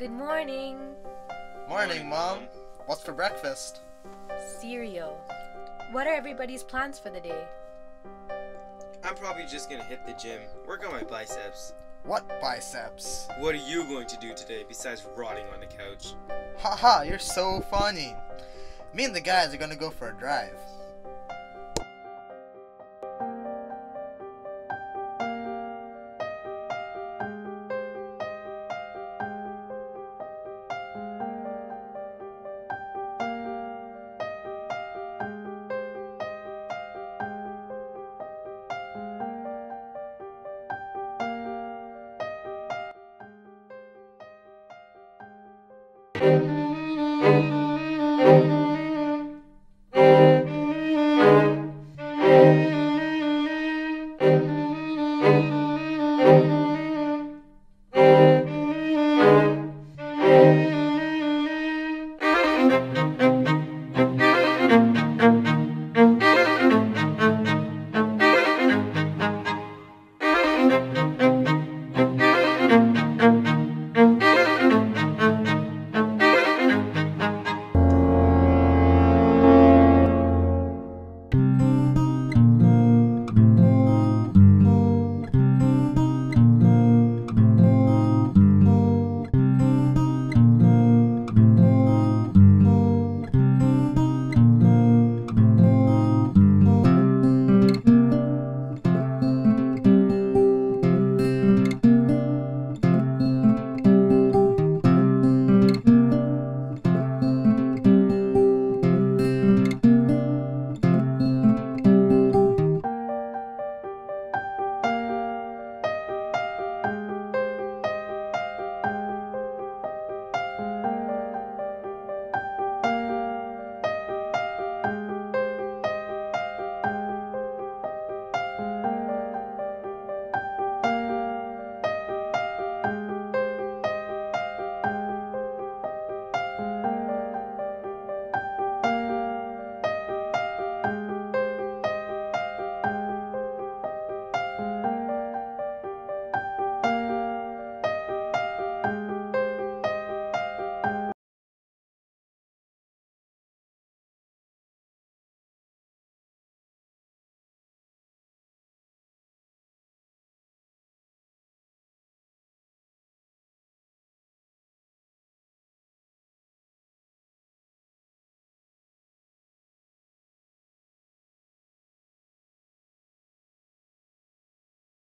Good morning. Morning, Mom. What's for breakfast? Cereal. What are everybody's plans for the day? I'm probably just gonna hit the gym, work on my biceps. What biceps? What are you going to do today besides rotting on the couch? Haha, you're so funny. Me and the guys are gonna go for a drive.